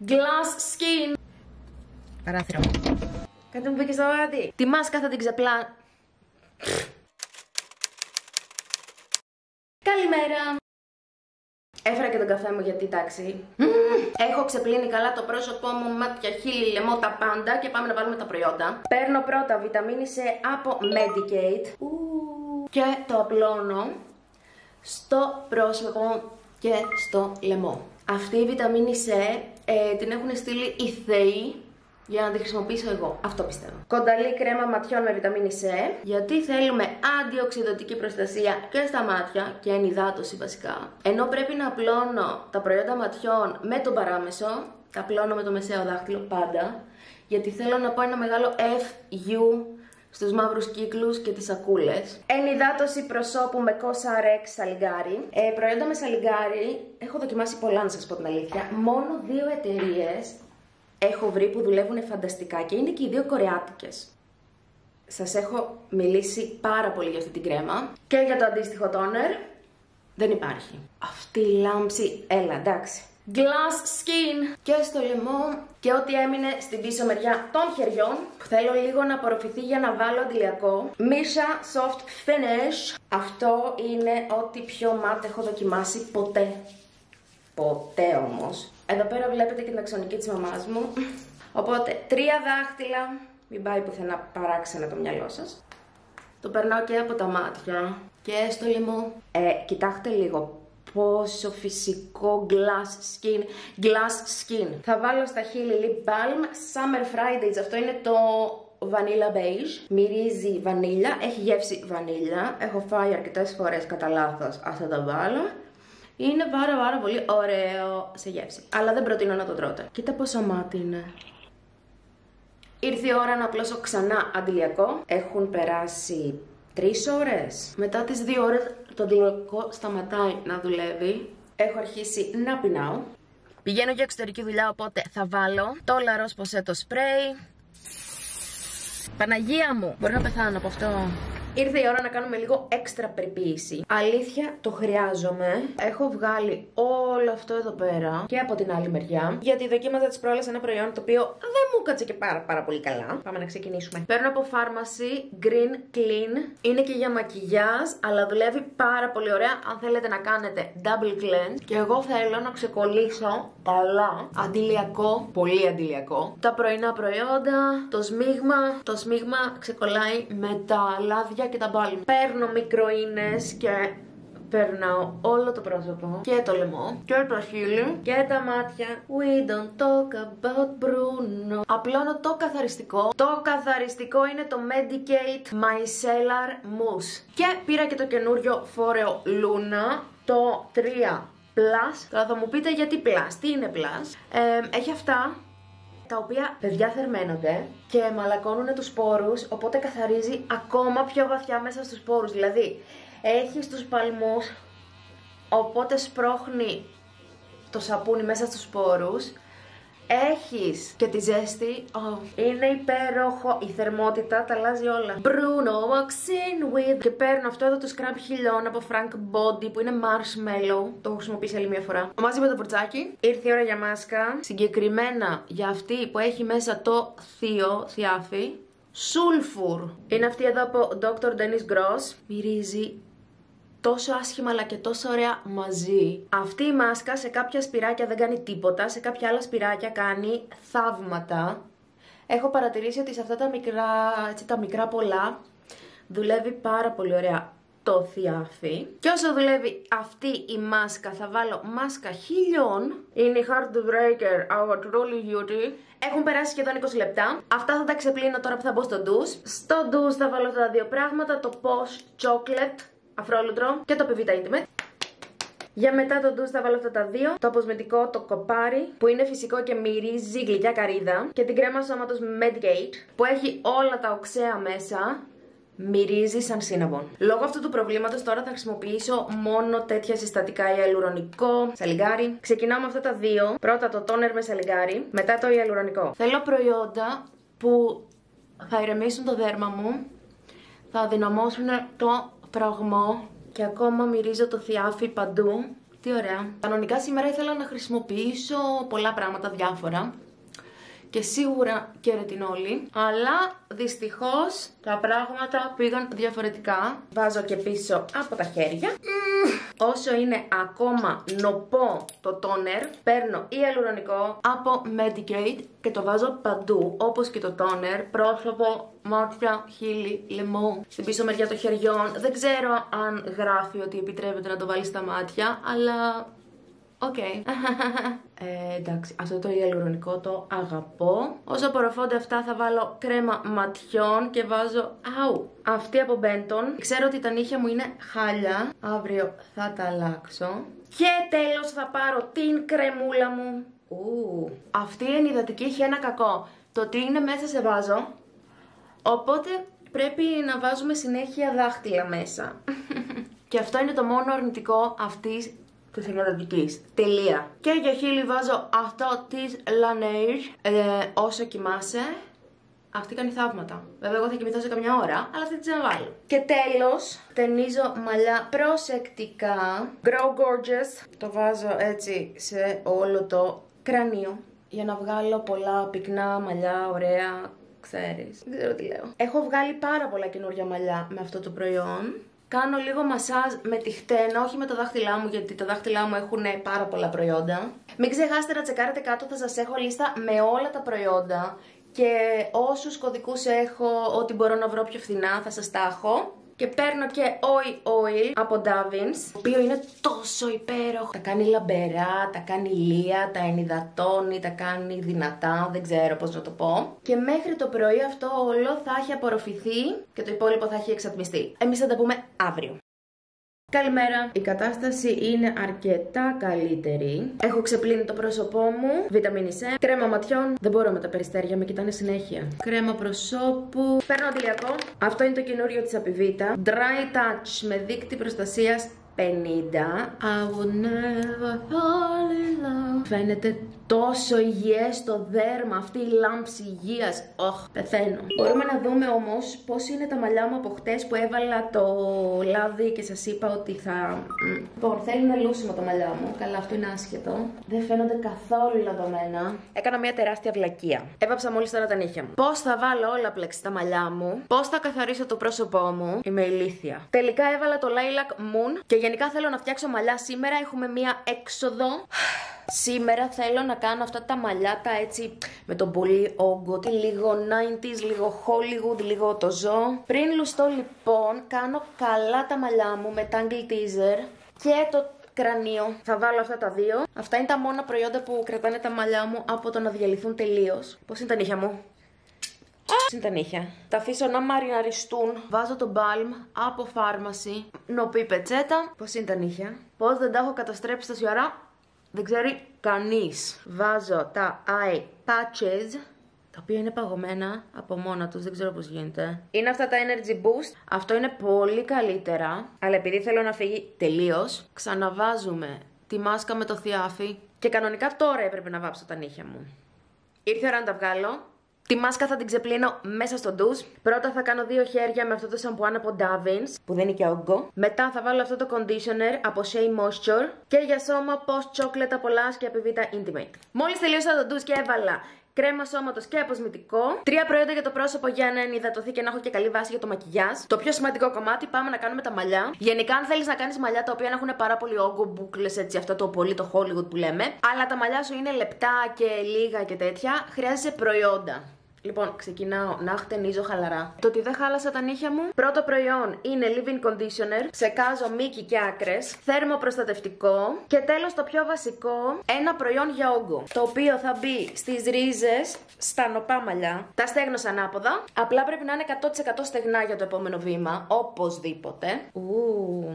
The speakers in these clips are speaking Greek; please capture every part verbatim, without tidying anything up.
Glass Skin. Παράθυρο. Κάτι μου πήγε στο μάτι. Τη μάσκα θα την ξεπλά... Καλημέρα. Έφερα και τον καφέ μου γιατί εντάξει. Έχω ξεπλύνει καλά το πρόσωπό μου, μάτια, χείλη, λαιμό, τα πάντα και πάμε να βάλουμε τα προϊόντα. Παίρνω πρώτα βιταμίνη C από Medik8 και το απλώνω στο πρόσωπο και στο λαιμό. Αυτή η βιταμίνη C ε, την έχουν στείλει οι θεοί για να τη χρησιμοποιήσω εγώ. Αυτό πιστεύω. Κονταλή κρέμα ματιών με βιταμίνη C, γιατί θέλουμε αντιοξειδωτική προστασία και στα μάτια και ενυδάτωση βασικά. Ενώ πρέπει να απλώνω τα προϊόντα ματιών με τον παράμεσο, τα απλώνω με το μεσαίο δάχτυλο πάντα, γιατί θέλω να πω ένα μεγάλο F U στους μαύρους κύκλους και τις σακούλες. Ενυδάτωση προσώπου με Cosrx σαλιγκάρι. Ε, προϊόντα με σαλιγκάρι έχω δοκιμάσει πολλά, να σας πω την αλήθεια. Μόνο δύο εταιρείες έχω βρει που δουλεύουν φανταστικά και είναι και οι δύο κορεάτικες. Σας έχω μιλήσει πάρα πολύ για αυτή την κρέμα και για το αντίστοιχο τόνερ. Δεν υπάρχει. Αυτή η λάμψη, έλα εντάξει. Glass Skin και στο λαιμό και ό,τι έμεινε στην πίσω μεριά των χεριών που θέλω λίγο να απορροφηθεί για να βάλω αντιλιακό. Misha Soft Finish. Αυτό είναι ό,τι πιο μάτ έχω δοκιμάσει ποτέ. Ποτέ όμως. Εδώ πέρα βλέπετε και την αξονική της μαμάς μου. Οπότε τρία δάχτυλα, μην πάει πουθενά παράξενα το μυαλό σας. Το περνάω και από τα μάτια και στο λαιμό. Ε, κοιτάξτε λίγο πόσο φυσικό glass skin. Glass skin. Θα βάλω στα χείλη lip balm Summer Fridays. Αυτό είναι το Vanilla Beige. Μυρίζει βανίλια, έχει γεύση βανίλια. Έχω φάει αρκετές φορές κατά λάθος, ας θα τα βάλω. Είναι πάρα πάρα πολύ ωραίο σε γεύση. Αλλά δεν προτείνω να το τρώτε. Κοίτα πόσο μάτι είναι. Ήρθε η ώρα να απλώσω ξανά αντιλιακό. Έχουν περάσει τρεις ώρες. Μετά τις δύο ώρες το αντιλιακό σταματάει να δουλεύει. Έχω αρχίσει να πεινάω. Πηγαίνω για εξωτερική δουλειά, οπότε θα βάλω το La Roche-Posay το σπρέι. Παναγία μου, μπορώ να πεθάνω από αυτό. Ήρθε η ώρα να κάνουμε λίγο έξτρα περιποίηση. Αλήθεια, το χρειάζομαι. Έχω βγάλει όλο αυτό εδώ πέρα και από την άλλη μεριά, γιατί δοκίμαζα τις προάλλες ένα προϊόν το οποίο δεν μου κάτσε και πάρα, πάρα πολύ καλά. Πάμε να ξεκινήσουμε. Παίρνω από Pharmacy Green Clean. Είναι και για μακιγιάζ, αλλά δουλεύει πάρα πολύ ωραία αν θέλετε να κάνετε double cleanse. Και εγώ θέλω να ξεκολλήσω καλά αντιλιακό, πολύ αντιλιακό, τα πρωινά προϊόντα, το σμίγμα. Το σμίγμα ξεκολλάει με τα λάδια και τα μπάλμ. Παίρνω μικροίνες και περνάω όλο το πρόσωπο και το λαιμό και το χείλη και τα μάτια. We don't talk about Bruno. Απλώνω το καθαριστικό. Το καθαριστικό είναι το Medik8 Micellar Mousse. Και πήρα και το καινούριο φόρεο Luna, το τρία Plus. Τώρα θα μου πείτε γιατί Plus, τι είναι Plus. ε, Έχει αυτά τα οποία, παιδιά, θερμαίνονται και μαλακώνουν τους πόρους, οπότε καθαρίζει ακόμα πιο βαθιά μέσα στους πόρους. Δηλαδή, έχεις τους παλμούς, οπότε σπρώχνει το σαπούνι μέσα στους πόρους. Έχεις και τη ζέστη. Oh, είναι υπέροχο. Η θερμότητα τα αλλάζει όλα. Bruno walks in with. Και παίρνω αυτό εδώ το scrub χιλιών από Frank Body που είναι marshmallow. Το έχω χρησιμοποιήσει άλλη μια φορά. Μαζί με το πουρτσάκι. Ήρθε η ώρα για μάσκα. Συγκεκριμένα για αυτή που έχει μέσα το θείο, θιάφι. Sulfur. Είναι αυτή εδώ από Doctor Dennis Gross. Μυρίζει τόσο άσχημα αλλά και τόσο ωραία μαζί. Αυτή η μάσκα σε κάποια σπυράκια δεν κάνει τίποτα, σε κάποια άλλα σπυράκια κάνει θαύματα. Έχω παρατηρήσει ότι σε αυτά τα μικρά, έτσι, τα μικρά πολλά δουλεύει πάρα πολύ ωραία το θιάφι. Και όσο δουλεύει αυτή η μάσκα θα βάλω μάσκα χιλιών. Είναι η Heartbreaker από Truly Beauty. Έχουν περάσει σχεδόν είκοσι λεπτά. Αυτά θα τα ξεπλύνω τώρα που θα μπω στο ντους. Στο ντους θα βάλω αυτά τα δύο πράγματα, το Posh Chocolate αφρόλουτρο και το Pevita Intimate. Για μετά το ντους θα βάλω αυτά τα δύο. Το αποσμητικό, το κοπάρι, που είναι φυσικό και μυρίζει γλυκιά καρύδα. Και την κρέμα σώματος Medik8, που έχει όλα τα οξέα μέσα. Μυρίζει σαν cinnamon. Λόγω αυτού του προβλήματος τώρα θα χρησιμοποιήσω μόνο τέτοια συστατικά, ιαλουρονικό, σαλιγκάρι. Ξεκινάω με αυτά τα δύο. Πρώτα το τόνερ με σαλιγκάρι, μετά το ιαλουρονικό. Θέλω προϊόντα που θα ηρεμήσουν το δέρμα μου, θα αδυναμώσουν το φραγμό και ακόμα μυρίζω το θιάφι παντού Τι ωραία. Κανονικά σήμερα ήθελα να χρησιμοποιήσω πολλά πράγματα διάφορα. Και σίγουρα και ρετινόλη. Αλλά δυστυχώς τα πράγματα πήγαν διαφορετικά. Βάζω και πίσω από τα χέρια. Mm. Όσο είναι ακόμα νοπό το τόνερ, παίρνω ιαλουρονικό από Medigate και το βάζω παντού. Όπως και το τόνερ, πρόσωπο, μάτια, χείλη, λαιμό. Στην πίσω μεριά των χεριών. Δεν ξέρω αν γράφει ότι επιτρέπεται να το βάλει στα μάτια, αλλά... Οκ. Okay. ε, εντάξει, αυτό το ιαλουρονικό το αγαπώ. Όσο απορροφώνται αυτά θα βάλω κρέμα ματιών και βάζω... Αου! Αυτή από Benton. Ξέρω ότι τα νύχια μου είναι χάλια. Αύριο θα τα αλλάξω. Και τέλος θα πάρω την κρεμούλα μου. Ου. Αυτή η ενυδατική έχει ένα κακό. Το τι είναι μέσα σε βάζω. Οπότε πρέπει να βάζουμε συνέχεια δάχτυλα μέσα. Και αυτό είναι το μόνο αρνητικό αυτής της ενυδατικής. Τελεία. Και για χείλη βάζω αυτό της Laneige. Ε, όσο κοιμάσαι, αυτή κάνει θαύματα. Βέβαια, εγώ θα κοιμηθώ σε καμιά ώρα, αλλά θα την ξαναβάλω. Και τέλος, ταινίζω μαλλιά προσεκτικά. Grow Gorgeous. Το βάζω έτσι σε όλο το κρανίο για να βγάλω πολλά πυκνά μαλλιά, ωραία. Ξέρεις, δεν ξέρω τι λέω. Έχω βγάλει πάρα πολλά καινούργια μαλλιά με αυτό το προϊόν. Κάνω λίγο μασάζ με τη χτένα, όχι με τα δάχτυλά μου, γιατί τα δάχτυλά μου έχουν πάρα πολλά προϊόντα. Μην ξεχάσετε να τσεκάρετε κάτω, θα σας έχω λίστα με όλα τα προϊόντα και όσους κωδικούς έχω, ό,τι μπορώ να βρω πιο φθηνά, θα σας τα έχω. Και παίρνω και Oil Oil από Davins, το οποίο είναι τόσο υπέροχο. Τα κάνει λαμπερά, τα κάνει λία, τα ενυδατώνει, τα κάνει δυνατά, δεν ξέρω πώς να το πω. Και μέχρι το πρωί αυτό όλο θα έχει απορροφηθεί και το υπόλοιπο θα έχει εξατμιστεί. Εμείς θα τα πούμε αύριο. Καλημέρα. Η κατάσταση είναι αρκετά καλύτερη. Έχω ξεπλύνει το πρόσωπό μου. Βιταμίνη C. Κρέμα ματιών. Δεν μπορώ με τα περιστέρια, με κοιτάνε συνέχεια. Κρέμα προσώπου. Παίρνω αντιλιακό. Αυτό είναι το καινούριο της Apivita. Dry Touch με δείκτη προστασίας πενήντα. I will never fall in love. Φαίνεται τόσο υγιές το δέρμα, αυτή η λάμψη υγείας. Οχ, πεθαίνω. Μπορούμε να δούμε όμως πώς είναι τα μαλλιά μου από χτες που έβαλα το λάδι και σας είπα ότι θα... Λοιπόν, θέλει να λούσιμο τα μαλλιά μου. Καλά, αυτό είναι άσχετο. Δεν φαίνονται καθόλου λαδωμένα. Έκανα μια τεράστια βλακεία. Έβαψα μόλις τώρα τα νύχια μου. Πώς θα βάλω όλα πλέξη στα μαλλιά μου. Πώς θα καθαρίσω το πρόσωπό μου. Είμαι ηλίθια. Τελικά έβαλα το Lilac Moon και γενικά θέλω να φτιάξω μαλλιά σήμερα. Έχουμε μια έξοδο. Σήμερα θέλω να κάνω αυτά τα μαλλιά τα έτσι με τον πολύ όγκο, λίγο ενενήντα, λίγο Hollywood, λίγο το ζω. Πριν λουστώ λοιπόν, κάνω καλά τα μαλλιά μου με Tangle Teaser και το κρανίο. Θα βάλω αυτά τα δύο. Αυτά είναι τα μόνα προϊόντα που κρατάνε τα μαλλιά μου από το να διαλυθούν τελείως. Πώς είναι τα νύχια μου? Πώς είναι τα νύχια? Τα αφήσω να μαριναριστούν. Βάζω το balm από φάρμαση. Νοπή πετσέτα. Πώς είναι τα νύχια? Πώς δεν τα έχω καταστρέψει τόση ώρα? Δεν ξέρει κανείς. Βάζω τα eye patches, τα οποία είναι παγωμένα από μόνα τους, δεν ξέρω πώς γίνεται. Είναι αυτά τα energy boost. Αυτό είναι πολύ καλύτερα, αλλά επειδή θέλω να φύγει τελείως, ξαναβάζουμε τη μάσκα με το θιάφι. Και κανονικά τώρα έπρεπε να βάψω τα νύχια μου. Ήρθε η ώρα να τα βγάλω. Τη μάσκα θα την ξεπλύνω μέσα στο ντους. Πρώτα θα κάνω δύο χέρια με αυτό το σαμπουάν από Davins, που δεν είναι και όγκο. Μετά θα βάλω αυτό το conditioner από Shea Moisture. Και για σώμα Post Chocolate από Lush και Apivita Intimate. Μόλις τελείωσα το ντους και έβαλα κρέμα σώματος και αποσμητικό. Τρία προϊόντα για το πρόσωπο για να ενυδατωθεί και να έχω και καλή βάση για το μακιγιάζ. Το πιο σημαντικό κομμάτι, πάμε να κάνουμε τα μαλλιά. Γενικά, αν θέλεις να κάνεις μαλλιά τα οποία να έχουν πάρα πολύ όγκο, μπούκλες, έτσι, αυτό το πολύ το Hollywood που λέμε, αλλά τα μαλλιά σου είναι λεπτά και λίγα και τέτοια, χρειάζεσαι προϊόντα. Λοιπόν, ξεκινάω να χτενίζω χαλαρά. Το ότι δεν χάλασα τα νύχια μου. Πρώτο προϊόν είναι leave-in conditioner. Ψεκάζω μύκη και άκρες. Θέρμο προστατευτικό. Και τέλος το πιο βασικό, ένα προϊόν για όγκο. Το οποίο θα μπει στις ρίζες, στα νοπά μαλλιά. Τα στέγνωσα ανάποδα. Απλά πρέπει να είναι εκατό τοις εκατό στεγνά για το επόμενο βήμα. Οπωσδήποτε. Ου.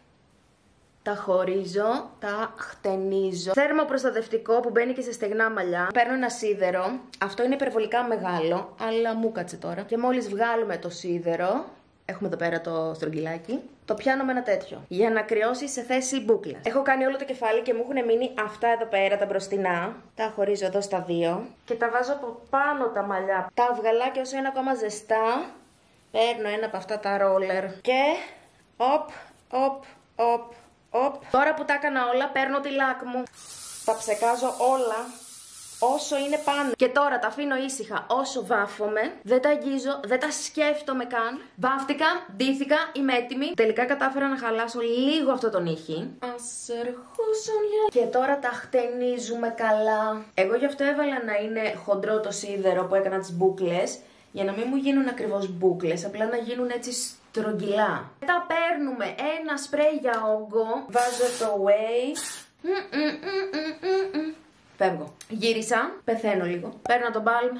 Τα χωρίζω, τα χτενίζω. Θέρμο προστατευτικό που μπαίνει και σε στεγνά μαλλιά. Παίρνω ένα σίδερο. Αυτό είναι υπερβολικά μεγάλο, αλλά μου κάτσε τώρα. Και μόλις βγάλουμε το σίδερο, έχουμε εδώ πέρα το στρογγυλάκι, το πιάνω με ένα τέτοιο. Για να κρυώσει σε θέση μπούκλα. Έχω κάνει όλο το κεφάλι και μου έχουν μείνει αυτά εδώ πέρα, τα μπροστινά. Τα χωρίζω εδώ στα δύο. Και τα βάζω από πάνω τα μαλλιά. Τα αυγαλάκια όσο είναι ακόμα ζεστά. Παίρνω ένα από αυτά τα ρόλερ. Και οπ, οπ, οπ. Οπ. Τώρα που τα έκανα όλα, παίρνω τη λάκ μου. Τα ψεκάζω όλα όσο είναι πάνω. Και τώρα τα αφήνω ήσυχα όσο βάφομαι. Δεν τα αγγίζω, δεν τα σκέφτομαι καν. Βάφτηκα, ντύθηκα, είμαι έτοιμη. Τελικά κατάφερα να χαλάσω λίγο αυτό τον ήχη. Ας ερχόσουν για... Και τώρα τα χτενίζουμε καλά. Εγώ γι' αυτό έβαλα να είναι χοντρό το σίδερο που έκανα τις μπούκλες. Για να μην μου γίνουν ακριβώς μπούκλες, απλά να γίνουν έτσι στρογγυλά. Μετά παίρνουμε ένα σπρέι για όγκο. Βάζω το Way. Φεύγω. Γύρισα. Πεθαίνω λίγο. Παίρνω το Balm.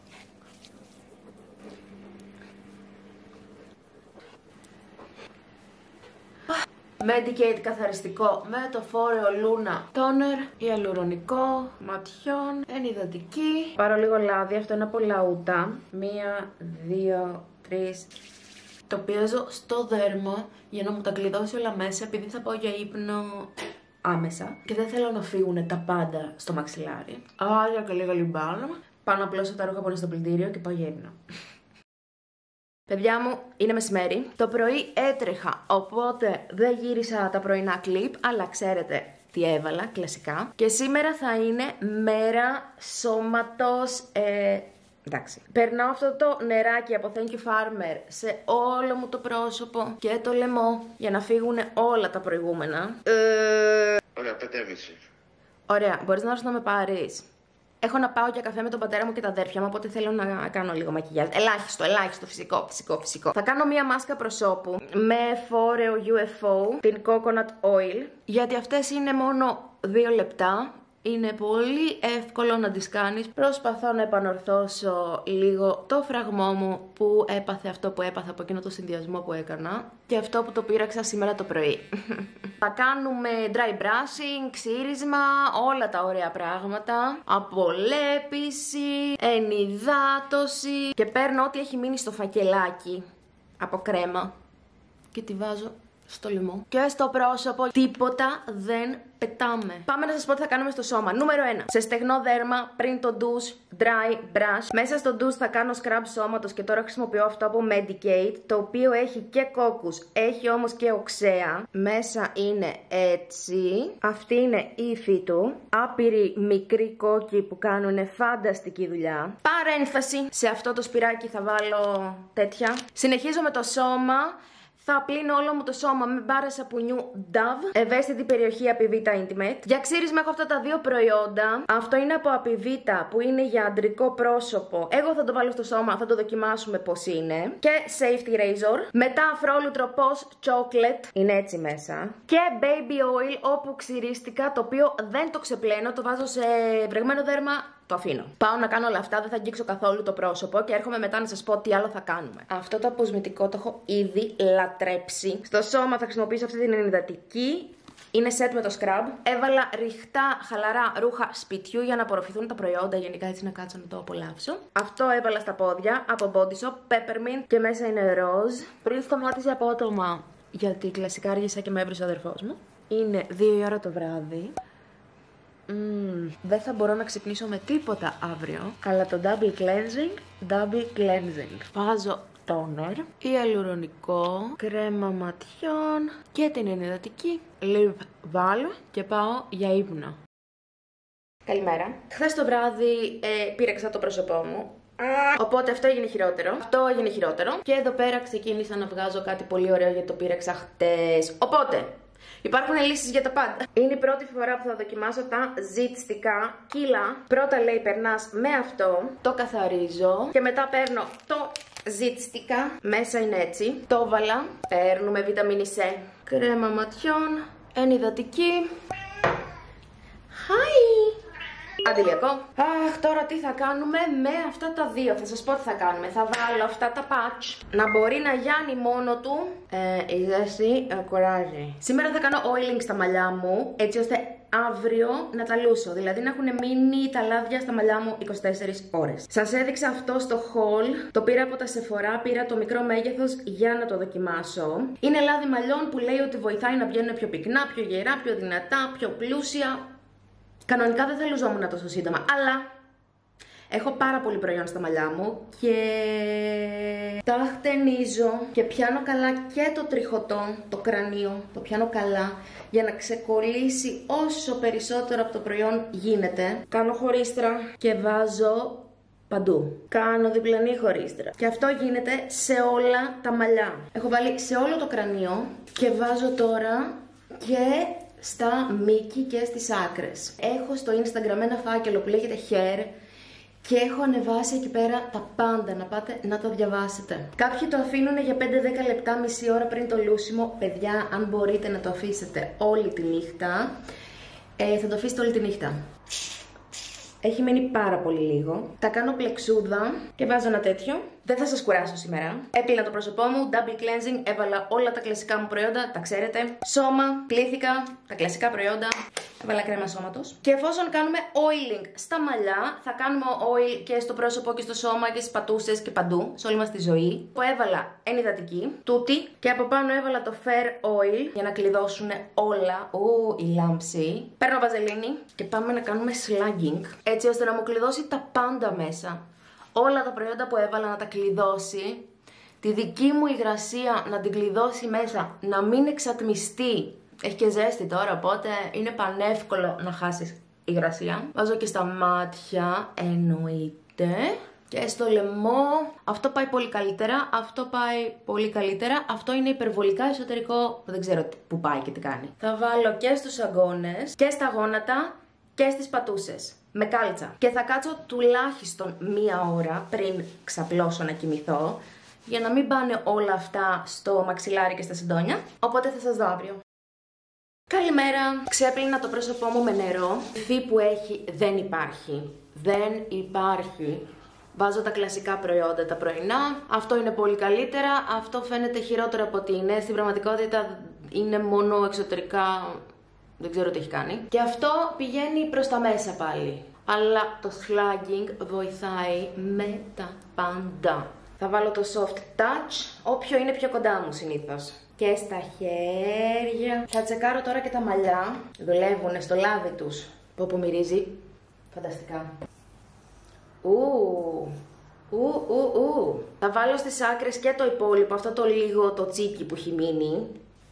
Medicate καθαριστικό με το φόρεο Luna Toner. Ιαλουρονικό ματιών. Ενυδατική. Πάρω λίγο λάδι. Αυτό είναι από λαούτα. Μία, δύο, τρεις. Το πιέζω στο δέρμα για να μου τα κλειδώσει όλα μέσα, επειδή θα πάω για ύπνο άμεσα και δεν θέλω να φύγουν τα πάντα στο μαξιλάρι. Άρα και λίγο λιμπάλμα. Πάω να απλώσω τα ρούχα που είναι στο πλυντήριο και πάω για ύπνο. Παιδιά μου, είναι μεσημέρι. Το πρωί έτρεχα, οπότε δεν γύρισα τα πρωινά κλιπ, αλλά ξέρετε τι έβαλα, κλασικά. Και σήμερα θα είναι μέρα σώματος, ε, εντάξει. Περνάω αυτό το νεράκι από Thank You Farmer σε όλο μου το πρόσωπο και το λαιμό για να φύγουν όλα τα προηγούμενα. Ε... Ωραία, πέντε και μισή. Ωραία, μπορείς να έρθεις να με πάρεις? Έχω να πάω για καφέ με τον πατέρα μου και τα αδέρφια μου, οπότε θέλω να κάνω λίγο μακιγιάζ. Ελάχιστο, ελάχιστο, φυσικό, φυσικό, φυσικό. Θα κάνω μία μάσκα προσώπου με φόρεο γιου εφ ο, την Coconut Oil, γιατί αυτές είναι μόνο δύο λεπτά. Είναι πολύ εύκολο να τις κάνεις. Προσπαθώ να επανορθώσω λίγο το φραγμό μου που έπαθε αυτό που έπαθα από εκείνο το συνδυασμό που έκανα και αυτό που το πήραξα σήμερα το πρωί. Θα κάνουμε dry brushing, ξύρισμα, όλα τα ωραία πράγματα. Απολέπιση, ενυδάτωση και παίρνω ό,τι έχει μείνει στο φακελάκι από κρέμα και τη βάζω στο λαιμό και στο πρόσωπο. Τίποτα δεν πετάμε. Πάμε να σας πω τι θα κάνουμε στο σώμα. Νούμερο ένα. Σε στεγνό δέρμα, πριν το ντους, dry brush. Μέσα στο ντους θα κάνω scrub σώματος και τώρα χρησιμοποιώ αυτό από Medicate, το οποίο έχει και κόκκους, έχει όμως και οξέα. Μέσα είναι έτσι. Αυτή είναι η υφή του. Άπειροι μικροί κόκκι που κάνουν φανταστική δουλειά. Παρένθεση. Σε αυτό το σπυράκι θα βάλω τέτοια. Συνεχίζω με το σώμα. Θα πλύνω όλο μου το σώμα με μπάρα σαπουνιού Dove, ευαίσθητη περιοχή Apivita Intimate. Για ξύρισμα έχω αυτά τα δύο προϊόντα. Αυτό είναι από Apivita που είναι για αντρικό πρόσωπο. Εγώ θα το βάλω στο σώμα, θα το δοκιμάσουμε πώς είναι. Και Safety Razor. Μετά αφρόλουτρο Post Chocolate, είναι έτσι μέσα. Και Baby Oil όπου ξυρίστηκα, το οποίο δεν το ξεπλένω, το βάζω σε βρεγμένο δέρμα. Το αφήνω. Πάω να κάνω όλα αυτά, δεν θα αγγίξω καθόλου το πρόσωπο και έρχομαι μετά να σας πω τι άλλο θα κάνουμε. Αυτό το αποσμητικό το έχω ήδη λατρέψει. Στο σώμα θα χρησιμοποιήσω αυτή την ενυδατική. Είναι set με το scrub. Έβαλα ρηχτά, χαλαρά ρούχα σπιτιού για να απορροφηθούν τα προϊόντα. Γενικά έτσι να κάτσω να το απολαύσω. Αυτό έβαλα στα πόδια από Body Shop, Peppermint και μέσα είναι ροζ. Πριν σταμάτησε απότομα, γιατί κλασικά άργησα και με έβρισε ο αδερφός μου. Είναι δύο η ώρα το βράδυ. Mm, δεν θα μπορώ να ξυπνήσω με τίποτα αύριο. Αλλά το double cleansing, double cleansing. Βάζω toner, ιαλουρονικό, κρέμα ματιών και την ενυδατική lip balm και πάω για ύπνο. Καλημέρα. Χθες το βράδυ ε, πήραξα το πρόσωπό μου. Οπότε αυτό έγινε χειρότερο. Αυτό έγινε χειρότερο. Και εδώ πέρα ξεκίνησα να βγάζω κάτι πολύ ωραίο γιατί το πήραξα χτες. Οπότε υπάρχουν λύσεις για τα πάντα. Είναι η πρώτη φορά που θα δοκιμάσω τα ζυτστικά κύλα. Πρώτα λέει περνάς με αυτό, το καθαρίζω και μετά παίρνω το ζυτστικά. Μέσα είναι έτσι. Το βάλα. Παίρνουμε βιταμίνη C. Κρέμα ματιών. Ενυδατική. Hi! Αντιλιακό. Αχ, τώρα τι θα κάνουμε με αυτά τα δύο. Θα σας πω τι θα κάνουμε. Θα βάλω αυτά τα patch να μπορεί να γιάνει μόνο του. Ε, η ζέστη ε, κουράζει. Σήμερα θα κάνω oiling στα μαλλιά μου, έτσι ώστε αύριο να τα λούσω. Δηλαδή να έχουν μείνει τα λάδια στα μαλλιά μου είκοσι τέσσερις ώρες. Σας έδειξα αυτό στο haul. Το πήρα από τα Sephora, πήρα το μικρό μέγεθος για να το δοκιμάσω. Είναι λάδι μαλλιών που λέει ότι βοηθάει να βγαίνουν πιο πυκνά, πιο γερά, πιο δυνατά, πιο πλούσια. Κανονικά δεν θα λουζόμουν τόσο σύντομα, αλλά Έχω πάρα πολύ προϊόν στα μαλλιά μου και τα χτενίζω και πιάνω καλά και το τριχωτό, το κρανίο, το πιάνω καλά για να ξεκολλήσει όσο περισσότερο από το προϊόν γίνεται. Κάνω χωρίστρα και βάζω παντού. Κάνω διπλανή χωρίστρα. Και αυτό γίνεται σε όλα τα μαλλιά. Έχω βάλει σε όλο το κρανίο και βάζω τώρα και στα μήκη και στις άκρες. Έχω στο Instagram ένα φάκελο που λέγεται Hair και έχω ανεβάσει εκεί πέρα τα πάντα, να πάτε να το διαβάσετε. Κάποιοι το αφήνουν για πέντε με δέκα λεπτά, μισή ώρα πριν το λούσιμο. Παιδιά, αν μπορείτε να το αφήσετε όλη τη νύχτα, ε, θα το αφήσετε όλη τη νύχτα. Έχει μείνει πάρα πολύ λίγο. Τα κάνω πλεξούδα και βάζω ένα τέτοιο. Δεν θα σας κουράσω σήμερα. Έπλυνα το πρόσωπό μου, double cleansing, έβαλα όλα τα κλασικά μου προϊόντα, τα ξέρετε. Σώμα, πλήθηκα, τα κλασικά προϊόντα. Έβαλα κρέμα σώματος. Και εφόσον κάνουμε oiling στα μαλλιά, θα κάνουμε oil και στο πρόσωπο και στο σώμα και στις πατούσες και παντού, σε όλη μας τη ζωή. Που έβαλα ενυδατική, τούτη, και από πάνω έβαλα το fair oil για να κλειδώσουν όλα. Ου, η λάμψη. Παίρνω βαζελίνη και πάμε να κάνουμε slugging, έτσι ώστε να μου κλειδώσει τα πάντα μέσα. Όλα τα προϊόντα που έβαλα να τα κλειδώσει, τη δική μου υγρασία να την κλειδώσει μέσα, να μην εξατμιστεί. Έχει και ζέστη τώρα, οπότε είναι πανεύκολο να χάσεις υγρασία. Βάζω και στα μάτια, εννοείται. Και στο λαιμό, αυτό πάει πολύ καλύτερα, αυτό πάει πολύ καλύτερα. Αυτό είναι υπερβολικά εσωτερικό, δεν ξέρω που πάει και τι κάνει. Θα βάλω και στους αγκώνες και στα γόνατα και στις πατούσες. Με κάλτσα. Και θα κάτσω τουλάχιστον μία ώρα πριν ξαπλώσω να κοιμηθώ, για να μην πάνε όλα αυτά στο μαξιλάρι και στα συντόνια. Οπότε θα σας δω αύριο. Καλημέρα! Ξέπλυνα το πρόσωπό μου με νερό. Υφή που έχει δεν υπάρχει. Δεν υπάρχει. Βάζω τα κλασικά προϊόντα τα πρωινά. Αυτό είναι πολύ καλύτερα. Αυτό φαίνεται χειρότερο από ότι είναι. Στην πραγματικότητα είναι μόνο εξωτερικά. Δεν ξέρω τι έχει κάνει. Και αυτό πηγαίνει προς τα μέσα πάλι. Αλλά το slugging βοηθάει με τα πάντα. Θα βάλω το soft touch, όποιο είναι πιο κοντά μου συνήθως. Και στα χέρια. Θα τσεκάρω τώρα και τα μαλλιά. Δουλεύουνε στο λάδι τους. Πω που μυρίζει. Φανταστικά. Ου, ου, ου, ου. Θα βάλω στις άκρες και το υπόλοιπο, αυτό το λίγο το τσίκι που έχει μείνει.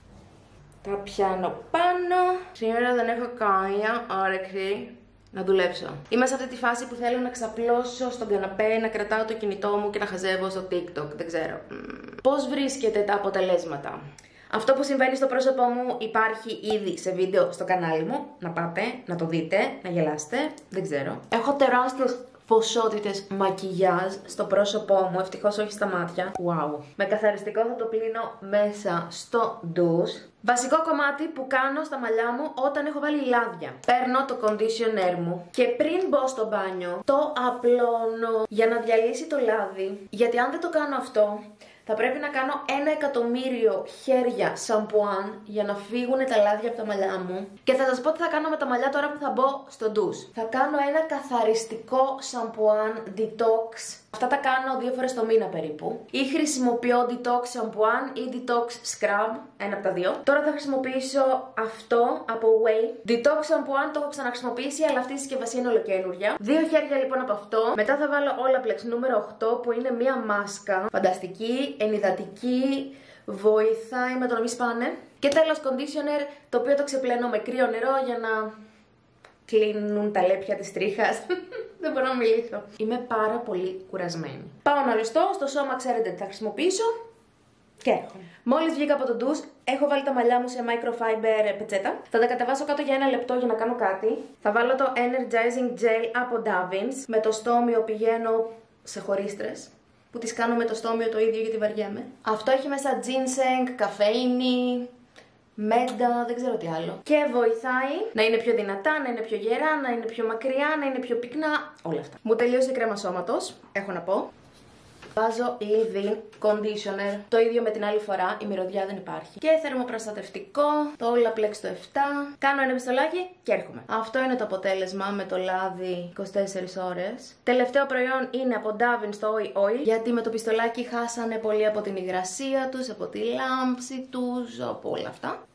Τα πιάνω πάνω. Σήμερα δεν έχω καμία όρεξη να δουλέψω. Είμαι σε αυτή τη φάση που θέλω να ξαπλώσω στον καναπέ, να κρατάω το κινητό μου και να χαζεύω στο TikTok. Δεν ξέρω. Πώς βρίσκετε τα αποτελέσματα? Αυτό που συμβαίνει στο πρόσωπό μου υπάρχει ήδη σε βίντεο στο κανάλι μου. Να πάτε, να το δείτε, να γελάσετε. Δεν ξέρω. Έχω τεράστιες ποσότητες μακιγιάζ στο πρόσωπό μου, ευτυχώς όχι στα μάτια. Wow. Με καθαριστικό θα το πλύνω μέσα στο ντους. Βασικό κομμάτι που κάνω στα μαλλιά μου όταν έχω βάλει λάδια. Παίρνω το conditioner μου και πριν μπω στο μπάνιο το απλώνω για να διαλύσει το λάδι. Γιατί αν δεν το κάνω αυτό, θα πρέπει να κάνω ένα εκατομμύριο χέρια σαμπουάν για να φύγουν τα λάδια από τα μαλλιά μου. Και θα σας πω τι θα κάνω με τα μαλλιά τώρα που θα μπω στο ντους. Θα κάνω ένα καθαριστικό σαμπουάν detox. Αυτά τα κάνω δύο φορές το μήνα περίπου. Ή χρησιμοποιώ detox σαμπουάν ή detox scrub, ένα από τα δύο. Τώρα θα χρησιμοποιήσω αυτό από Way. Detox σαμπουάν το έχω ξαναχρησιμοποιήσει, αλλά αυτή η συσκευασία είναι ολοκαίνουργια. Δύο χέρια λοιπόν από αυτό. Μετά θα βάλω Olaplex νούμερο οκτώ που είναι μία μάσκα. Φανταστική, ενυδατική, βοηθάει με το να μην σπάνε. Και τέλος conditioner, το οποίο το ξεπλένω με κρύο νερό για να κλείνουν τα λέπια της τρίχας. Δεν μπορώ να μιλήσω. Είμαι πάρα πολύ κουρασμένη. Πάω να λουστώ, στο σώμα ξέρετε τι θα χρησιμοποιήσω. Και έρχομαι. Μόλις βγήκα από το ντους, έχω βάλει τα μαλλιά μου σε microfiber πετσέτα. Θα τα κατεβάσω κάτω για ένα λεπτό για να κάνω κάτι. Θα βάλω το Energizing Gel από Davins. Με το στόμιο πηγαίνω σε χωρίστρες, που τις κάνω με το στόμιο το ίδιο γιατί βαριέμαι. Αυτό έχει μέσα ginseng, καφέινη, μέντα, δεν ξέρω τι άλλο. Και βοηθάει να είναι πιο δυνατά, να είναι πιο γερά, να είναι πιο μακριά, να είναι πιο πυκνά. Όλα αυτά. Μου τελείωσε η κρέμα σώματος, έχω να πω. Βάζω leave-in conditioner. Το ίδιο με την άλλη φορά, η μυρωδιά δεν υπάρχει. Και θερμοπροστατευτικό, το Olaplex το επτά. Κάνω ένα πιστολάκι και έρχομαι. Αυτό είναι το αποτέλεσμα με το λάδι είκοσι τέσσερις ώρες. Τελευταίο προϊόν είναι από Davins το Oil, γιατί με το πιστολάκι χάσανε πολύ από την υγρασία τους, από τη λάμψη τους, από όλα αυτά.